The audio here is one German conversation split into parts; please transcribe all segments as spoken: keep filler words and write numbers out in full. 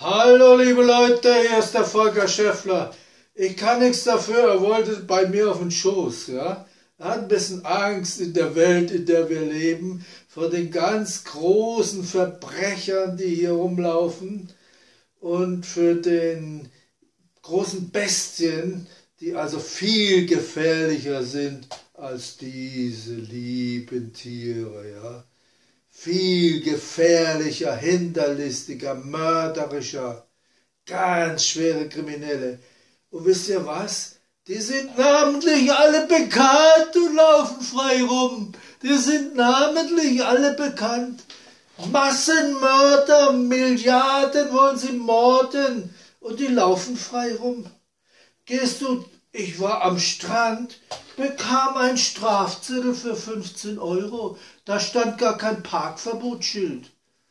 Hallo liebe Leute, hier ist der Volker Schäffler. Ich kann nichts dafür, er wollte bei mir auf den Schoß. Ja? Er hat ein bisschen Angst in der Welt, in der wir leben, vor den ganz großen Verbrechern, die hier rumlaufen, und für den großen Bestien, die also viel gefährlicher sind als diese lieben Tiere. Ja? Viel gefährlicher, hinterlistiger, mörderischer, ganz schwere Kriminelle. Und wisst ihr was? Die sind namentlich alle bekannt und laufen frei rum. Die sind namentlich alle bekannt. Massenmörder, Milliarden wollen sie morden und die laufen frei rum. Gehst du, ich war am Strand, bekam ein Strafzettel für fünfzehn Euro. Da stand gar kein Parkverbotsschild.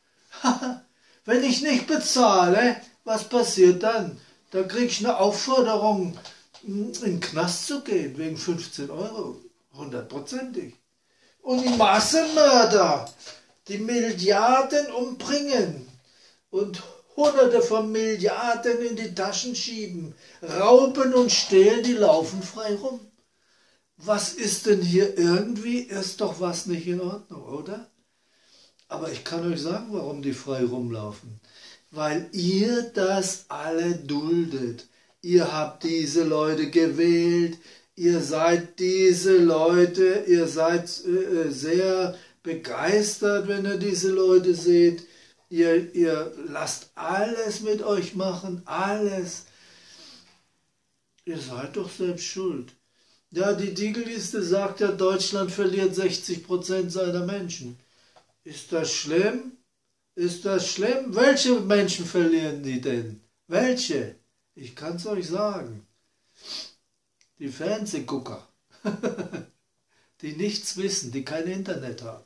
Wenn ich nicht bezahle, was passiert dann? Da kriege ich eine Aufforderung, in den Knast zu gehen, wegen fünfzehn Euro. Hundertprozentig. Und die Massenmörder, die Milliarden umbringen und Hunderte von Milliarden in die Taschen schieben, rauben und stehlen, die laufen frei rum. Was ist denn hier irgendwie? Ist doch was nicht in Ordnung, oder? Aber ich kann euch sagen, warum die frei rumlaufen. Weil ihr das alle duldet. Ihr habt diese Leute gewählt, ihr seid diese Leute, ihr seid äh, sehr begeistert, wenn ihr diese Leute seht. Ihr, ihr lasst alles mit euch machen, alles. Ihr seid doch selbst schuld. Ja, die Diegeliste sagt ja, Deutschland verliert sechzig Prozent seiner Menschen. Ist das schlimm? Ist das schlimm? Welche Menschen verlieren die denn? Welche? Ich kann es euch sagen. Die Fernsehgucker. Die nichts wissen, die kein Internet haben.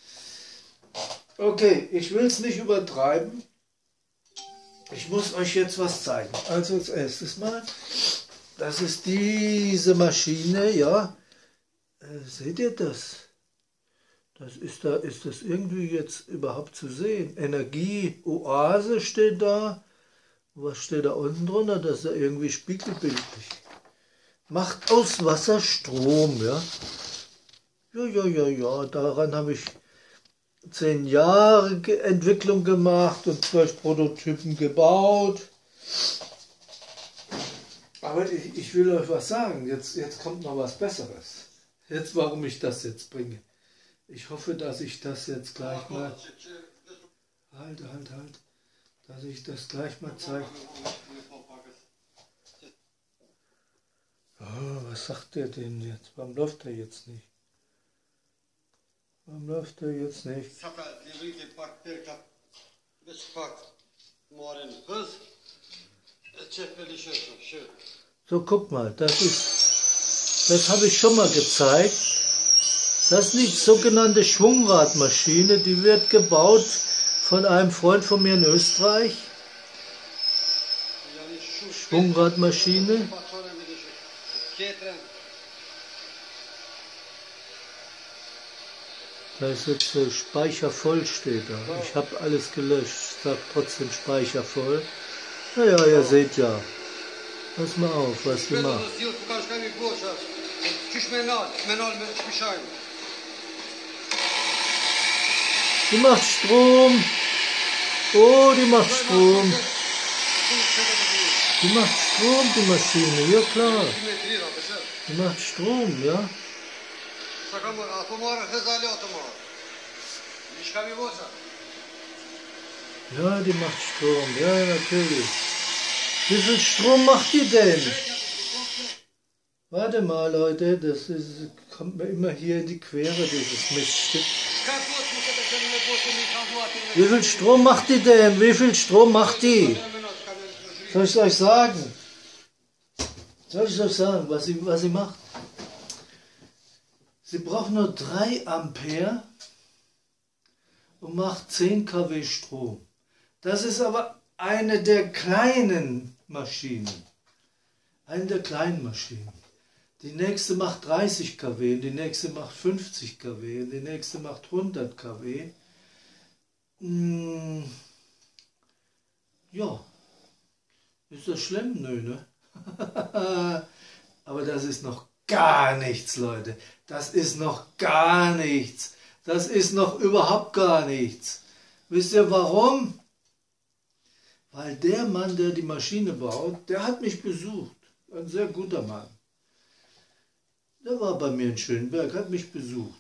Okay, ich will es nicht übertreiben. Ich muss euch jetzt was zeigen. Also als erstes mal, das ist diese Maschine, ja. Äh, seht ihr das? Das ist da, ist das irgendwie jetzt überhaupt zu sehen? Energie-Oase steht da. Was steht da unten drunter? Das ist ja irgendwie spiegelbildlich. Macht aus Wasser Strom, ja. Ja, ja, ja, ja, daran habe ich zehn Jahre Entwicklung gemacht und zwölf Prototypen gebaut. Aber ich, ich will euch was sagen, jetzt, jetzt kommt noch was Besseres. Jetzt, warum ich das jetzt bringe. Ich hoffe, dass ich das jetzt gleich mal... Halt, halt, halt. Dass ich das gleich mal zeige. Oh, was sagt der denn jetzt? Warum läuft der jetzt nicht? Warum läuft der jetzt nicht? So, guck mal, das ist, das habe ich schon mal gezeigt. Das ist die sogenannte Schwungradmaschine, die wird gebaut von einem Freund von mir in Österreich. Schwungradmaschine. Da ist jetzt äh, Speicher voll steht da. Ich habe alles gelöscht, sagt trotzdem Speicher voll. Naja, ihr seht ja. Pass mal auf, was die macht. Die macht Strom. Oh, die macht Strom. Die macht Strom, die Maschine, ja klar. Die macht Strom, ja. Ja, die macht Strom, ja, natürlich. Wie viel Strom macht die denn? Warte mal, Leute, das ist, kommt mir immer hier in die Quere, dieses Miststück. Wie viel Strom macht die denn? Wie viel Strom macht die? Soll ich euch sagen? Soll ich euch sagen, was sie, was sie macht? Sie braucht nur drei Ampere und macht zehn Kilowatt Strom. Das ist aber eine der kleinen Maschinen. Eine der kleinen Maschinen. Die nächste macht dreißig Kilowatt, die nächste macht fünfzig Kilowatt, die nächste macht hundert Kilowatt. Hm, ja, Ist das schlimm? Nö, ne? Aber das ist noch gar nichts, Leute. Das ist noch gar nichts. Das ist noch überhaupt gar nichts. Wisst ihr warum? Weil der Mann, der die Maschine baut, der hat mich besucht. Ein sehr guter Mann. Der war bei mir in Schönberg, hat mich besucht.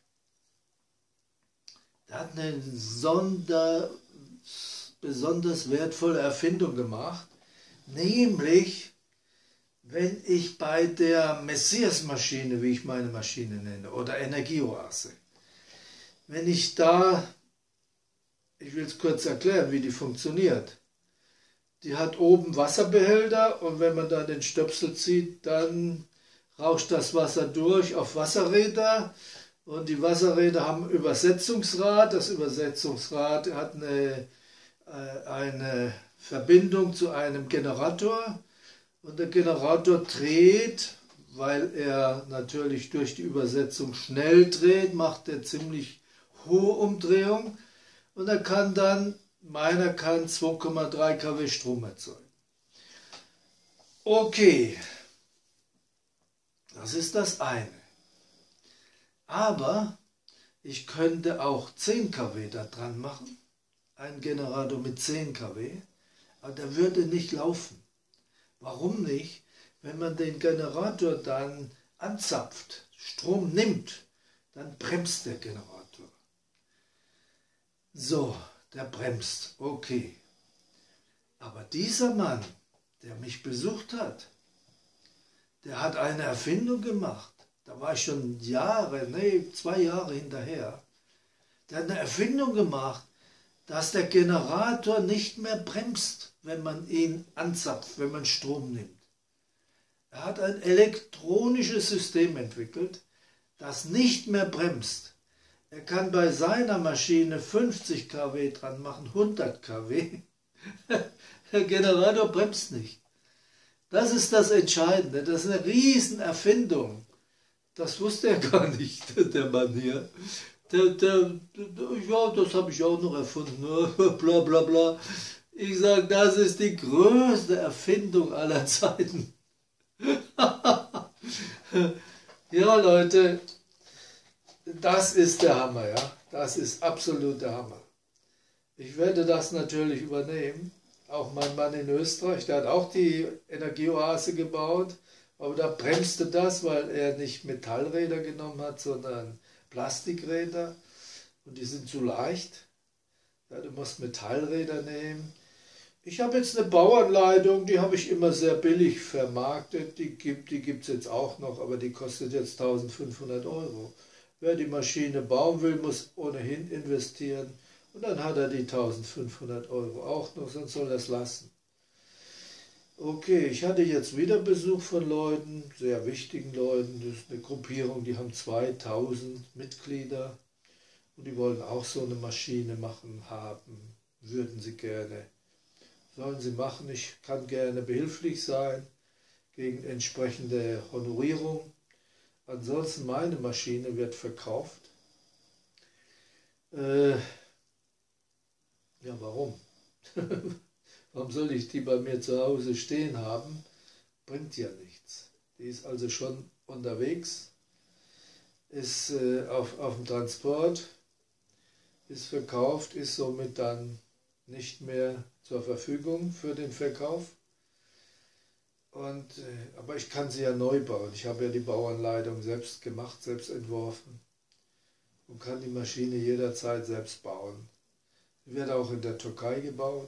Der hat eine Sonder, besonders wertvolle Erfindung gemacht, nämlich, wenn ich bei der Messias-Maschine, wie ich meine Maschine nenne, oder Energieoase, wenn ich da, ich will es kurz erklären, wie die funktioniert. Die hat oben Wasserbehälter und wenn man da den Stöpsel zieht, dann rauscht das Wasser durch auf Wasserräder und die Wasserräder haben ein Übersetzungsrad. Das Übersetzungsrad hat eine, eine Verbindung zu einem Generator und der Generator dreht, weil er natürlich durch die Übersetzung schnell dreht, macht er ziemlich hohe Umdrehung und er kann dann, meiner kann zwei Komma drei Kilowatt Strom erzeugen. Okay, das ist das eine. Aber ich könnte auch zehn Kilowatt da dran machen, einen Generator mit zehn Kilowatt, aber der würde nicht laufen. Warum nicht? Wenn man den Generator dann anzapft, Strom nimmt, dann bremst der Generator. So, der bremst, okay. Aber dieser Mann, der mich besucht hat, der hat eine Erfindung gemacht. Da war ich schon Jahre, nee, zwei Jahre hinterher. Der hat eine Erfindung gemacht, dass der Generator nicht mehr bremst, wenn man ihn anzapft, wenn man Strom nimmt. Er hat ein elektronisches System entwickelt, das nicht mehr bremst. Er kann bei seiner Maschine fünfzig Kilowatt dran machen, hundert Kilowatt. Der Generator bremst nicht. Das ist das Entscheidende. Das ist eine Riesenerfindung. Das wusste er gar nicht, der Mann hier. Der, der, der, ja, das habe ich auch noch erfunden. Bla bla bla. Ich sage, das ist die größte Erfindung aller Zeiten. Ja, Leute, das ist der Hammer, ja. Das ist absolut der Hammer. Ich werde das natürlich übernehmen. Auch mein Mann in Österreich, der hat auch die Energieoase gebaut, aber da bremste das, weil er nicht Metallräder genommen hat, sondern Plastikräder und die sind zu leicht. Ja, du musst Metallräder nehmen. Ich habe jetzt eine Bauanleitung, die habe ich immer sehr billig vermarktet, die gibt die gibt's jetzt auch noch, aber die kostet jetzt eintausendfünfhundert Euro. Wer die Maschine bauen will, muss ohnehin investieren. Und dann hat er die eintausendfünfhundert Euro auch noch, sonst soll er es lassen. Okay, ich hatte jetzt wieder Besuch von Leuten, sehr wichtigen Leuten. Das ist eine Gruppierung, die haben zweitausend Mitglieder. Und die wollen auch so eine Maschine machen, haben, würden sie gerne. Sollen sie machen, ich kann gerne behilflich sein, gegen entsprechende Honorierung. Ansonsten meine Maschine wird verkauft. Äh, Ja, warum? Warum soll ich die bei mir zu Hause stehen haben? Bringt ja nichts. Die ist also schon unterwegs, ist äh, auf, auf dem Transport, ist verkauft, ist somit dann nicht mehr zur Verfügung für den Verkauf. Und, äh, aber ich kann sie ja neu bauen. Ich habe ja die Bauanleitung selbst gemacht, selbst entworfen und kann die Maschine jederzeit selbst bauen. Sie wird auch in der Türkei gebaut,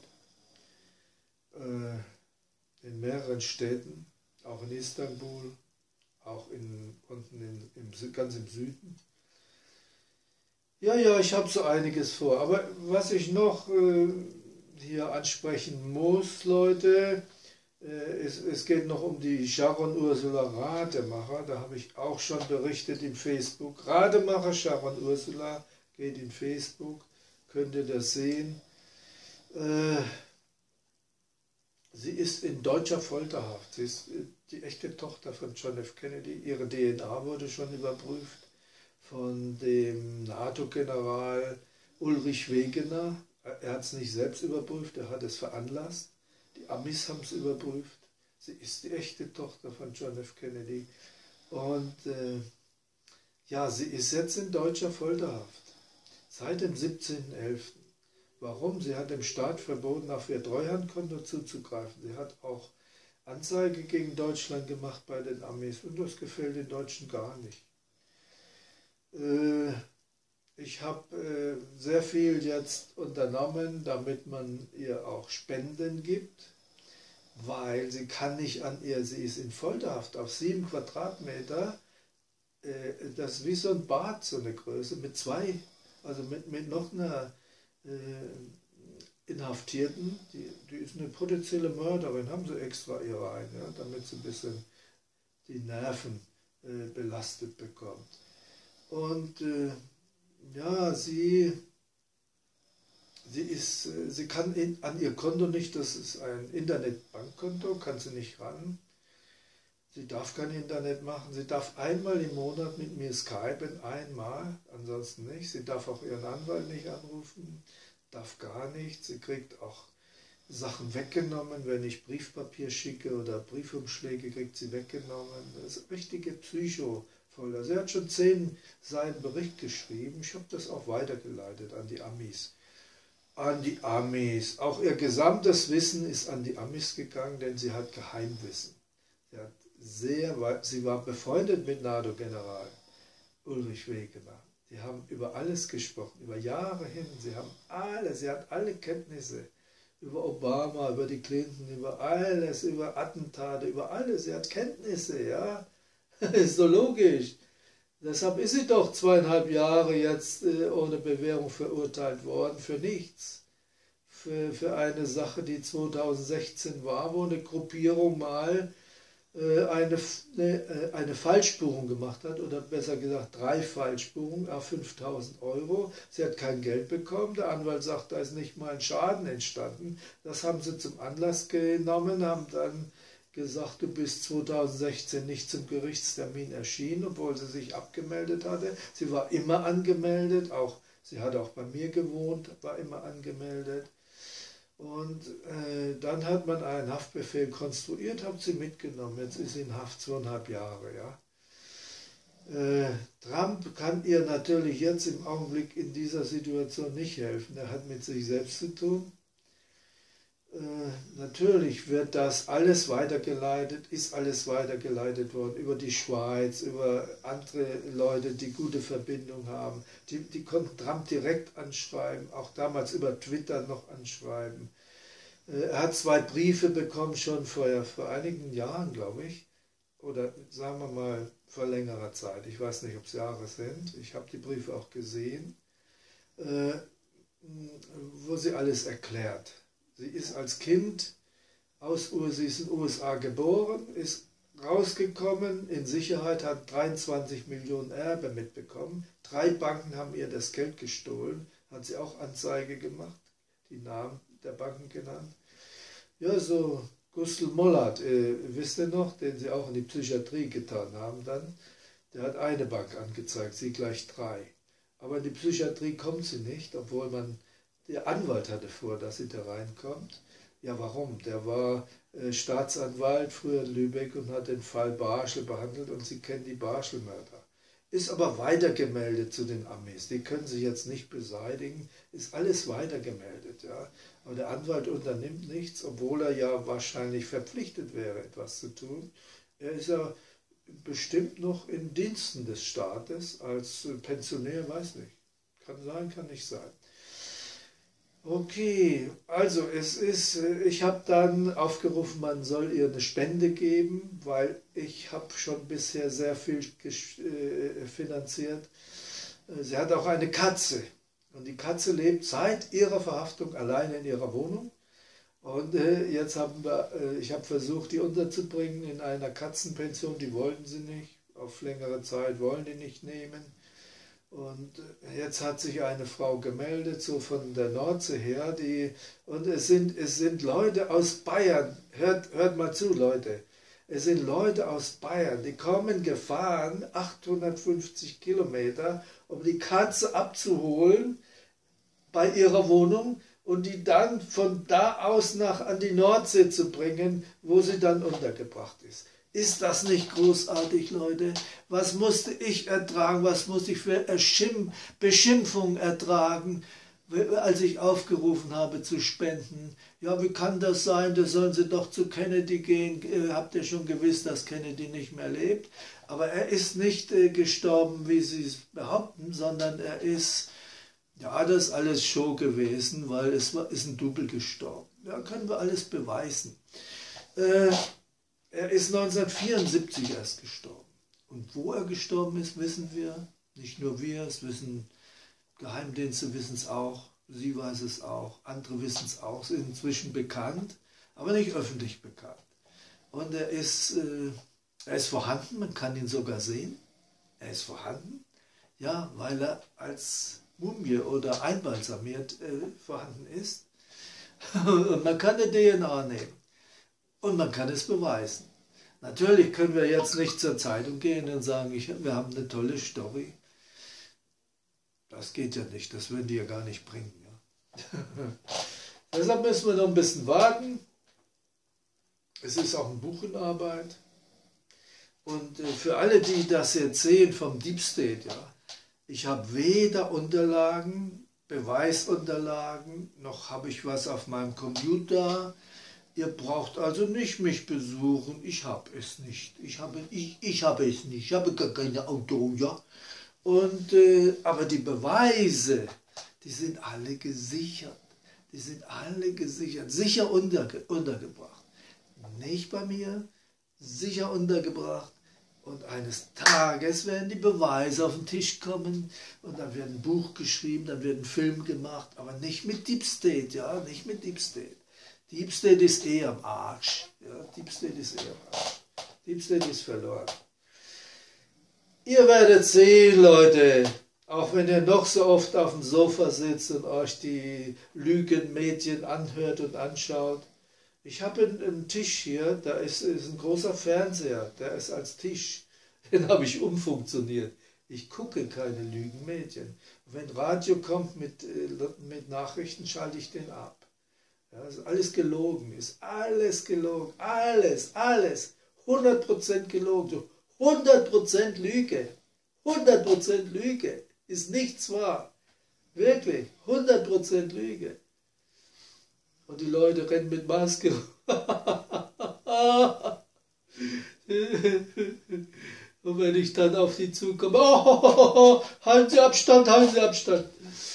äh, in mehreren Städten, auch in Istanbul, auch in, unten in, im, ganz im Süden. Ja, ja, ich habe so einiges vor. Aber was ich noch äh, hier ansprechen muss, Leute, äh, es, es geht noch um die Sharon Ursula Rademacher. Da habe ich auch schon berichtet in Facebook. Rademacher Sharon Ursula geht in Facebook. Könnt ihr das sehen? Äh, sie ist in deutscher Folterhaft. Sie ist die echte Tochter von John F. Kennedy. Ihre D N A wurde schon überprüft von dem NATO-General Ulrich Wegener. Er hat es nicht selbst überprüft, er hat es veranlasst. Die Die Amis haben es überprüft. Sie ist die echte Tochter von John F. Kennedy. Und äh, ja, sie ist jetzt in deutscher Folterhaft. Seit dem siebzehnten elften Warum? Sie hat dem Staat verboten, auf ihr Treuhandkonto zuzugreifen. Sie hat auch Anzeige gegen Deutschland gemacht bei den Amis und das gefällt den Deutschen gar nicht. Äh, ich habe äh, sehr viel jetzt unternommen, damit man ihr auch Spenden gibt, weil sie kann nicht an ihr, sie ist in Folterhaft auf sieben Quadratmeter, äh, das ist wie so ein Bad, so eine Größe, mit zwei, also mit, mit noch einer äh, Inhaftierten, die, die ist eine potenzielle Mörderin, haben sie extra ihr rein, ja, damit sie ein bisschen die Nerven äh, belastet bekommt. Und äh, ja, sie, sie, ist, äh, sie kann in, an ihr Konto nicht, das ist ein Internetbankkonto, kann sie nicht ran. Sie darf kein Internet machen, sie darf einmal im Monat mit mir skypen, einmal, ansonsten nicht. Sie darf auch ihren Anwalt nicht anrufen, darf gar nichts. Sie kriegt auch Sachen weggenommen, wenn ich Briefpapier schicke oder Briefumschläge, kriegt sie weggenommen. Das ist richtige Psycho-Folter. Sie hat schon zehn Seiten Bericht geschrieben, ich habe das auch weitergeleitet an die Amis. An die Amis. Auch ihr gesamtes Wissen ist an die Amis gegangen, denn sie hat Geheimwissen. Sie hat Sehr, sie war befreundet mit NATO-General Ulrich Wegener. Die haben über alles gesprochen, über Jahre hin. Sie haben alle, sie hat alle Kenntnisse über Obama, über die Clinton, über alles, über Attentate, über alles. Sie hat Kenntnisse, ja. Ist doch logisch. Deshalb ist sie doch zweieinhalb Jahre jetzt äh, ohne Bewährung verurteilt worden, für nichts. Für, für eine Sache, die zweitausendsechzehn war, wo eine Gruppierung mal Eine, eine, eine Falschbuchung gemacht hat, oder besser gesagt drei Falschbuchungen auf fünftausend Euro. Sie hat kein Geld bekommen, der Anwalt sagt, da ist nicht mal ein Schaden entstanden. Das haben sie zum Anlass genommen, haben dann gesagt, du bist zweitausendsechzehn nicht zum Gerichtstermin erschienen, obwohl sie sich abgemeldet hatte. Sie war immer angemeldet, auch, sie hat auch bei mir gewohnt, war immer angemeldet. Und äh, dann hat man einen Haftbefehl konstruiert, hat sie mitgenommen. Jetzt ist sie in Haft zweieinhalb Jahre. Ja. Äh, Trump kann ihr natürlich jetzt im Augenblick in dieser Situation nicht helfen. Er hat mit sich selbst zu tun. Äh, natürlich wird das alles weitergeleitet, ist alles weitergeleitet worden über die Schweiz, über andere Leute, die gute Verbindung haben. Die, die konnten Trump direkt anschreiben, auch damals über Twitter noch anschreiben. Äh, er hat zwei Briefe bekommen, schon vor, vor einigen Jahren, glaube ich, oder sagen wir mal vor längerer Zeit. Ich weiß nicht, ob es Jahre sind. Ich habe die Briefe auch gesehen, äh, wo sie alles erklärt. Sie ist als Kind aus sie ist in den U S A geboren, ist rausgekommen, in Sicherheit, hat dreiundzwanzig Millionen Erbe mitbekommen. Drei Banken haben ihr das Geld gestohlen, hat sie auch Anzeige gemacht, die Namen der Banken genannt. Ja, so Gustl Mollert, äh, wisst ihr noch, den sie auch in die Psychiatrie getan haben dann, der hat eine Bank angezeigt, sie gleich drei. Aber in die Psychiatrie kommt sie nicht, obwohl man... Der Anwalt hatte vor, dass sie da reinkommt. Ja, warum? Der war äh, Staatsanwalt früher in Lübeck und hat den Fall Barschel behandelt und sie kennen die Barschel-Mörder. Ist aber weitergemeldet zu den Amis. Die können sie jetzt nicht beseitigen. Ist alles weitergemeldet. Ja. Aber der Anwalt unternimmt nichts, obwohl er ja wahrscheinlich verpflichtet wäre, etwas zu tun. Er ist ja bestimmt noch in Diensten des Staates als äh, Pensionär, weiß nicht. Kann sein, kann nicht sein. Okay, also es ist, ich habe dann aufgerufen, man soll ihr eine Spende geben, weil ich habe schon bisher sehr viel finanziert. Sie hat auch eine Katze und die Katze lebt seit ihrer Verhaftung alleine in ihrer Wohnung. Und äh, jetzt haben wir, äh, ich habe versucht, die unterzubringen in einer Katzenpension, die wollten sie nicht, auf längere Zeit wollen die nicht nehmen. Und jetzt hat sich eine Frau gemeldet, so von der Nordsee her, die, und es sind, es sind Leute aus Bayern, hört, hört mal zu, Leute, es sind Leute aus Bayern, die kommen gefahren, achthundertfünfzig Kilometer, um die Katze abzuholen bei ihrer Wohnung und die dann von da aus nach an die Nordsee zu bringen, wo sie dann untergebracht ist. Ist das nicht großartig, Leute? Was musste ich ertragen? Was musste ich für Erschimpf Beschimpfungen ertragen, als ich aufgerufen habe zu spenden? Ja, wie kann das sein? Da sollen Sie doch zu Kennedy gehen. Habt ihr schon gewusst, dass Kennedy nicht mehr lebt? Aber er ist nicht äh, gestorben, wie Sie es behaupten, sondern er ist, ja, das ist alles Show gewesen, weil es war, ist ein Double gestorben. Ja, können wir alles beweisen. Äh, Er ist neunzehnhundertvierundsiebzig erst gestorben. Und wo er gestorben ist, wissen wir. Nicht nur wir, es wissen Geheimdienste, wissen es auch. Sie weiß es auch. Andere wissen es auch. Es ist inzwischen bekannt, aber nicht öffentlich bekannt. Und er ist, äh, er ist vorhanden, man kann ihn sogar sehen. Er ist vorhanden, ja, weil er als Mumie oder einbalsamiert äh, vorhanden ist. Und man kann eine D N A nehmen. Und man kann es beweisen. Natürlich können wir jetzt nicht zur Zeitung gehen und sagen, ich, wir haben eine tolle Story. Das geht ja nicht, das würden die ja gar nicht bringen. Ja. Deshalb müssen wir noch ein bisschen warten. Es ist auch ein Buch in Arbeit. Und äh, für alle, die das jetzt sehen vom Deep State, ja, ich habe weder Unterlagen, Beweisunterlagen, noch habe ich was auf meinem Computer. Ihr braucht also nicht mich besuchen, ich habe es nicht. Ich habe, ich, ich habe es nicht, ich habe gar keine Auto, ja. Und, äh, aber die Beweise, die sind alle gesichert. Die sind alle gesichert, sicher unterge untergebracht. Nicht bei mir, sicher untergebracht. Und eines Tages werden die Beweise auf den Tisch kommen und dann wird ein Buch geschrieben, dann wird ein Film gemacht, aber nicht mit Deep State, ja, nicht mit Deep State. Deep State ist eh am Arsch. Ja, Deep State ist eh am Arsch. Deep State ist verloren. Ihr werdet sehen, Leute, auch wenn ihr noch so oft auf dem Sofa sitzt und euch die Lügenmedien anhört und anschaut. Ich habe einen, einen Tisch hier, da ist, ist ein großer Fernseher, der ist als Tisch. Den habe ich umfunktioniert. Ich gucke keine Lügenmedien. Wenn Radio kommt mit, mit Nachrichten, schalte ich den ab. Ja, ist alles gelogen, ist alles gelogen, alles, alles, hundert Prozent gelogen, hundert Prozent Lüge, hundert Prozent Lüge, ist nichts wahr, wirklich, hundert Prozent Lüge. Und die Leute rennen mit Maske. Und wenn ich dann auf die zukomme, oh, halten Sie Abstand, halten Sie Abstand.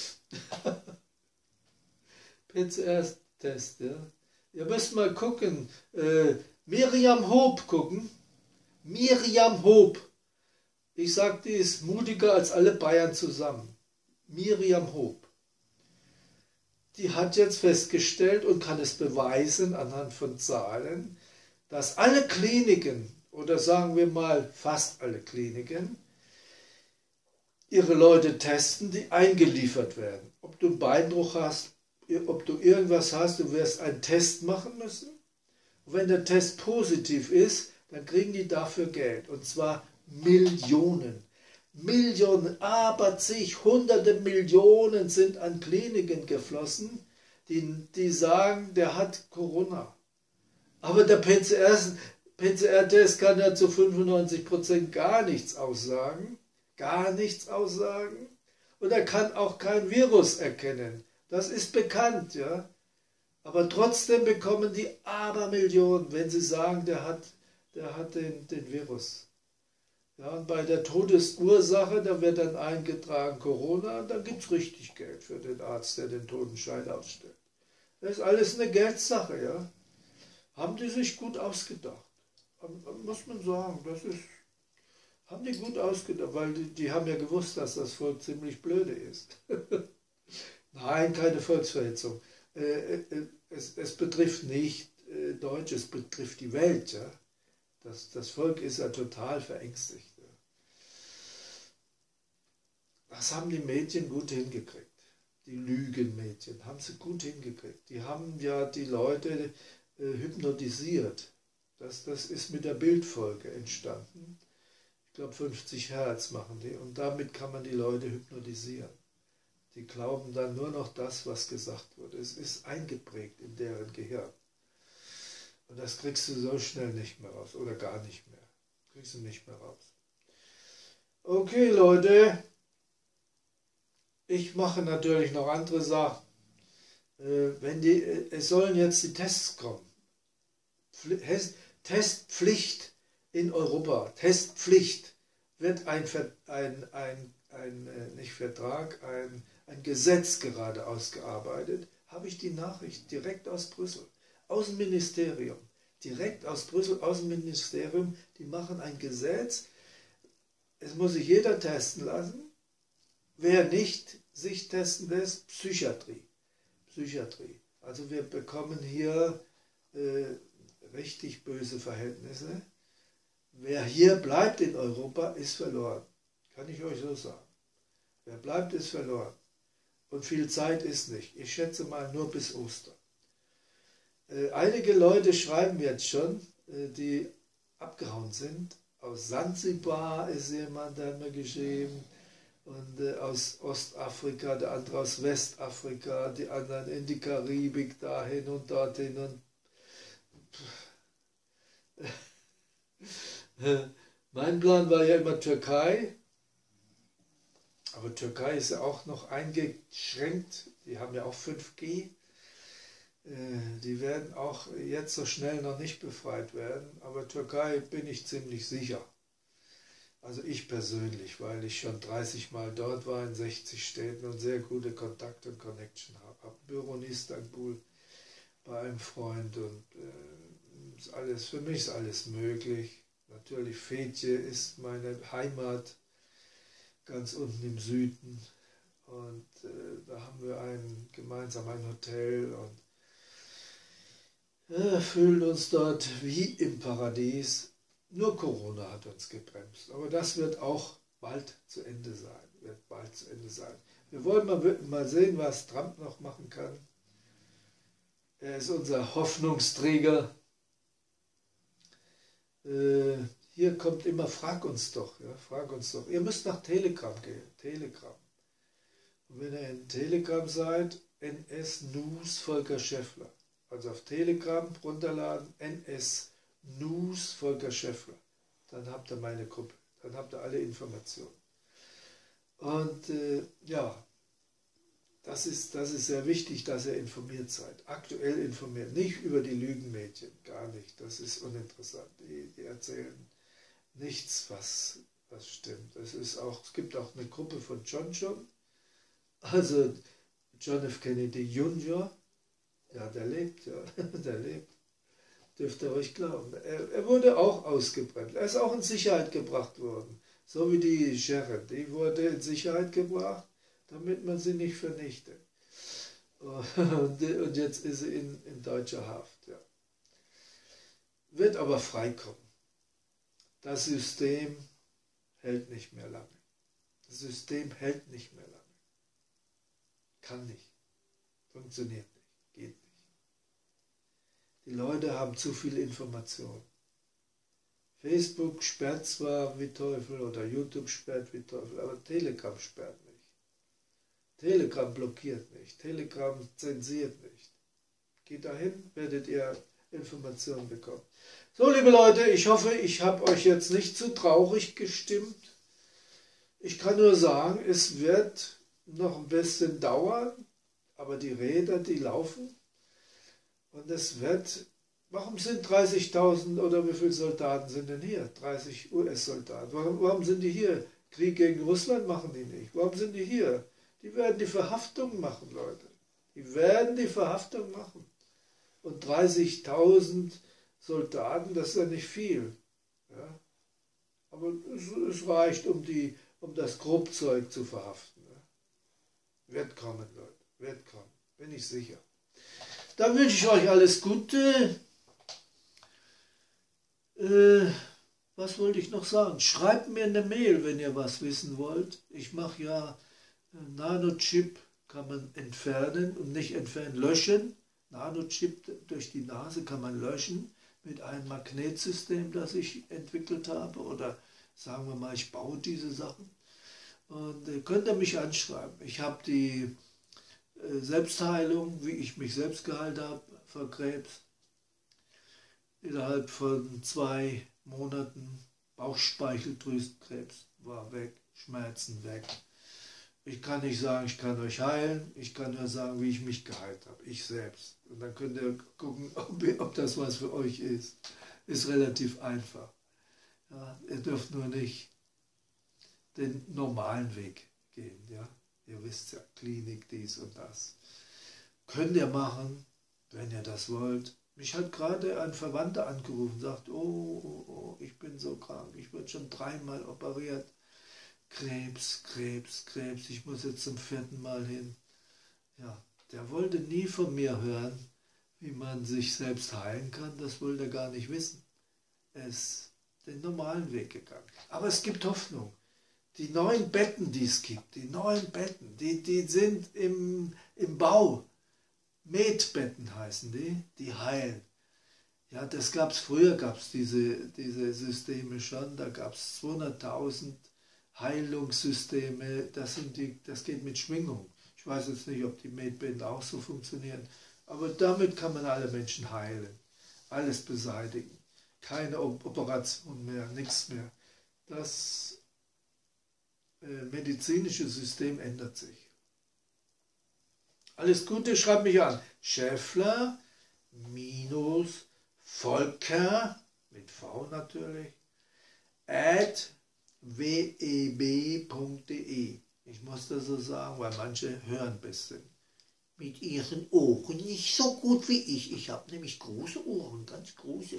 P C R-Test, ja. Ihr müsst mal gucken, äh, Miriam Hoop gucken. Miriam Hoop. Ich sag, die ist mutiger als alle Bayern zusammen. Miriam Hoop. Die hat jetzt festgestellt und kann es beweisen anhand von Zahlen, dass alle Kliniken, oder sagen wir mal fast alle Kliniken, ihre Leute testen, die eingeliefert werden. Ob du einen Beinbruch hast, ob du irgendwas hast, du wirst einen Test machen müssen. Und wenn der Test positiv ist, dann kriegen die dafür Geld. Und zwar Millionen. Millionen, aber zig, hunderte Millionen sind an Kliniken geflossen, die, die sagen, der hat Corona. Aber der P C R-Test kann ja zu fünfundneunzig Prozent gar nichts aussagen. Gar nichts aussagen. Und er kann auch kein Virus erkennen. Das ist bekannt, ja. Aber trotzdem bekommen die Abermillionen, wenn sie sagen, der hat, der hat den, den Virus. Ja, und bei der Todesursache, da wird dann eingetragen Corona, und dann gibt es richtig Geld für den Arzt, der den Totenschein ausstellt. Das ist alles eine Geldsache, ja. Haben die sich gut ausgedacht. Muss man sagen, das ist, haben die gut ausgedacht, weil die, die haben ja gewusst, dass das Volk ziemlich blöde ist. Nein, keine Volksverhetzung. Äh, äh, es, es betrifft nicht äh, Deutsch, es betrifft die Welt, ja. Das, das Volk ist ja total verängstigt. Das haben die Medien gut hingekriegt. Die Lügenmedien haben sie gut hingekriegt. Die haben ja die Leute äh, hypnotisiert. Das, das ist mit der Bildfolge entstanden. Ich glaube fünfzig Hertz machen die. Und damit kann man die Leute hypnotisieren. Die glauben dann nur noch das, was gesagt wurde. Es ist eingeprägt in deren Gehirn. Und das kriegst du so schnell nicht mehr raus oder gar nicht mehr. Kriegst du nicht mehr raus. Okay, Leute. Ich mache natürlich noch andere Sachen. Äh, wenn die, es sollen jetzt die Tests kommen. Testpflicht in Europa. Testpflicht wird ein, ein, ein, ein nicht Vertrag, ein, ein Gesetz gerade ausgearbeitet. Habe ich die Nachricht direkt aus Brüssel. Außenministerium. Direkt aus Brüssel, Außenministerium. Die machen ein Gesetz. Es muss sich jeder testen lassen. Wer nicht sich testen lässt, Psychiatrie. Psychiatrie. Also wir bekommen hier äh, richtig böse Verhältnisse. Wer hier bleibt in Europa, ist verloren. Kann ich euch so sagen. Wer bleibt, ist verloren. Und viel Zeit ist nicht. Ich schätze mal nur bis Ostern. Äh, einige Leute schreiben jetzt schon, äh, die abgehauen sind. Aus Sansibar ist jemand, der hat mir geschrieben. Und äh, aus Ostafrika, der andere aus Westafrika, die anderen in die Karibik, dahin und dorthin. Und mein Plan war ja immer Türkei, aber Türkei ist ja auch noch eingeschränkt, die haben ja auch fünf G, die werden auch jetzt so schnell noch nicht befreit werden, aber Türkei bin ich ziemlich sicher. Also ich persönlich, weil ich schon dreißig Mal dort war in sechzig Städten und sehr gute Kontakte und Connection habe. Habe ein Büro in Istanbul bei einem Freund und äh, ist alles, für mich ist alles möglich. Natürlich Fethiye ist meine Heimat, ganz unten im Süden. Und äh, da haben wir ein, gemeinsam ein Hotel und äh, fühlen uns dort wie im Paradies. Nur Corona hat uns gebremst, aber das wird auch bald zu Ende sein. Wird bald zu Ende sein. Wir wollen mal, mal sehen, was Trump noch machen kann. Er ist unser Hoffnungsträger. Äh, hier kommt immer, frag uns doch, ja, frag uns doch. Ihr müsst nach Telegram gehen, Telegram. Und wenn ihr in Telegram seid, N S News Volker Schäffler. Also auf Telegram runterladen, N S News Volker Schäffler. Dann habt ihr meine Gruppe. Dann habt ihr alle Informationen. Und äh, ja, das ist, das ist sehr wichtig, dass ihr informiert seid. Aktuell informiert. Nicht über die Lügenmädchen. Gar nicht. Das ist uninteressant. Die, die erzählen nichts, was, was stimmt. Es, ist auch, es gibt auch eine Gruppe von John John. Also John F. Kennedy Junior. Ja, der lebt. Ja, der lebt. Dürft ihr euch glauben. Er, er wurde auch ausgebremst. Er ist auch in Sicherheit gebracht worden. So wie die Sharon. Die wurde in Sicherheit gebracht, damit man sie nicht vernichtet. Und jetzt ist sie in, in deutscher Haft. Ja. Wird aber freikommen. Das System hält nicht mehr lange. Das System hält nicht mehr lange. Kann nicht. Funktioniert nicht. Geht nicht. Die Leute haben zu viel Information. Facebook sperrt zwar wie Teufel oder YouTube sperrt wie Teufel, aber Telegram sperrt nicht. Telegram blockiert nicht. Telegram zensiert nicht. Geht dahin, werdet ihr Informationen bekommen. So, liebe Leute, ich hoffe, ich habe euch jetzt nicht zu traurig gestimmt. Ich kann nur sagen, es wird noch ein bisschen dauern, aber die Räder, die laufen. Und es wird, warum sind dreißigtausend oder wie viele Soldaten sind denn hier? dreißig U S-Soldaten. Warum, warum sind die hier? Krieg gegen Russland machen die nicht. Warum sind die hier? Die werden die Verhaftung machen, Leute. Die werden die Verhaftung machen. Und dreißigtausend Soldaten, das ist ja nicht viel. Ja? Aber es, es reicht, um, die, um das Grobzeug zu verhaften. Ja? Wird kommen, Leute. Wird kommen. Bin ich sicher. Dann wünsche ich euch alles Gute. Äh, was wollte ich noch sagen? Schreibt mir eine Mail, wenn ihr was wissen wollt. Ich mache ja Nanochip, kann man entfernen und nicht entfernen, löschen. Nanochip durch die Nase kann man löschen mit einem Magnetsystem, das ich entwickelt habe. Oder sagen wir mal, ich baue diese Sachen. Und äh, könnt ihr mich anschreiben. Ich habe die äh, Selbstheilung, wie ich mich selbst geheilt habe vor Krebs. Innerhalb von zwei Monaten Bauchspeicheldrüsenkrebs war weg, Schmerzen weg. Ich kann nicht sagen, ich kann euch heilen, ich kann nur sagen, wie ich mich geheilt habe, ich selbst. Und dann könnt ihr gucken, ob, ob das was für euch ist. Ist relativ einfach. Ja, ihr dürft nur nicht den normalen Weg gehen. Ja? Ihr wisst ja, Klinik, dies und das. Könnt ihr machen, wenn ihr das wollt. Mich hat gerade ein Verwandter angerufen und sagt, oh, oh, oh, ich bin so krank, ich wurde schon dreimal operiert. Krebs, Krebs, Krebs, ich muss jetzt zum vierten Mal hin. Ja, der wollte nie von mir hören, wie man sich selbst heilen kann, das wollte er gar nicht wissen. Er ist den normalen Weg gegangen. Aber es gibt Hoffnung. Die neuen Betten, die es gibt, die neuen Betten, die, die sind im, im Bau. Medbetten heißen die, die heilen. Ja, das gab es früher, gab es diese, diese Systeme schon, da gab es zweihunderttausend Heilungssysteme, das, sind die, das geht mit Schwingung. Ich weiß jetzt nicht, ob die Medbetten auch so funktionieren, aber damit kann man alle Menschen heilen, alles beseitigen. Keine Operation mehr, nichts mehr. Das äh, medizinische System ändert sich. Alles Gute, schreibt mich an. Schäffler minus Volker, mit V natürlich, at web punkt de. Ich muss das so sagen, weil manche hören ein bisschen. Mit ihren Ohren nicht so gut wie ich. Ich habe nämlich große Ohren, ganz große.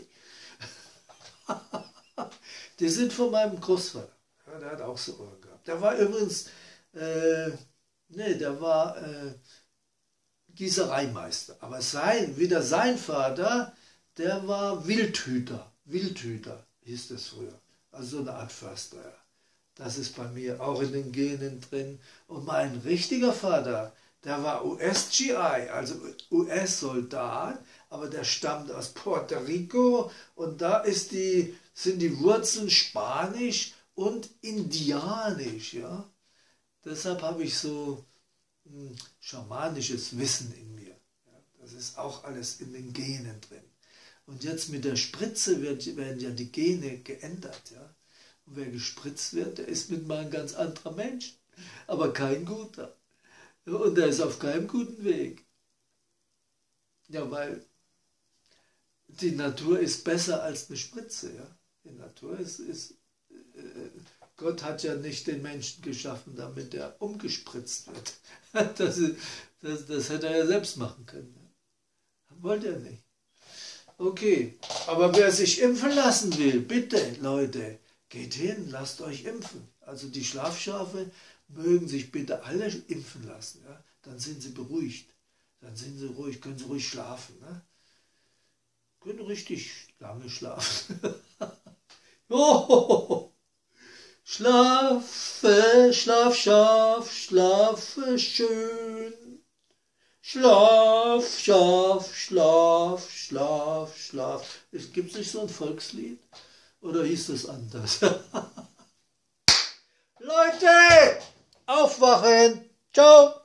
Die sind von meinem Großvater. Ja, der hat auch so Ohren gehabt. Der war übrigens, äh, nee, der war äh, Gießereimeister. Aber sein, wieder sein Vater, der war Wildhüter. Wildhüter hieß das früher. Also so eine Art Förster. Ja. Das ist bei mir auch in den Genen drin. Und mein richtiger Vater, der war U S G I, also U S-Soldat, aber der stammt aus Puerto Rico und da ist die, sind die Wurzeln spanisch und indianisch. Ja? Deshalb habe ich so ein schamanisches Wissen in mir. Ja? Das ist auch alles in den Genen drin. Und jetzt mit der Spritze wird, werden ja die Gene geändert. Ja? Und wer gespritzt wird, der ist mit mal ein ganz anderer Mensch, aber kein guter. Ja, und der ist auf keinem guten Weg. Ja, weil die Natur ist besser als eine Spritze. Ja? Die Natur ist, ist äh, Gott hat ja nicht den Menschen geschaffen, damit er umgespritzt wird. Das, das, das hätte er ja selbst machen können. Ja? Wollte er nicht. Okay, aber wer sich impfen lassen will, bitte, Leute, geht hin, lasst euch impfen. Also die Schlafschafe mögen sich bitte alle impfen lassen. Ja? Dann sind sie beruhigt. Dann sind sie ruhig, können sie ruhig schlafen. Ne? Können richtig lange schlafen. Oh, schlafe, schlaf, schlaf, schlafe schön. Schlaf, schlaf, schlaf, schlaf, schlaf. Gibt es nicht so ein Volkslied? Oder hieß das anders? Leute, aufwachen. Ciao.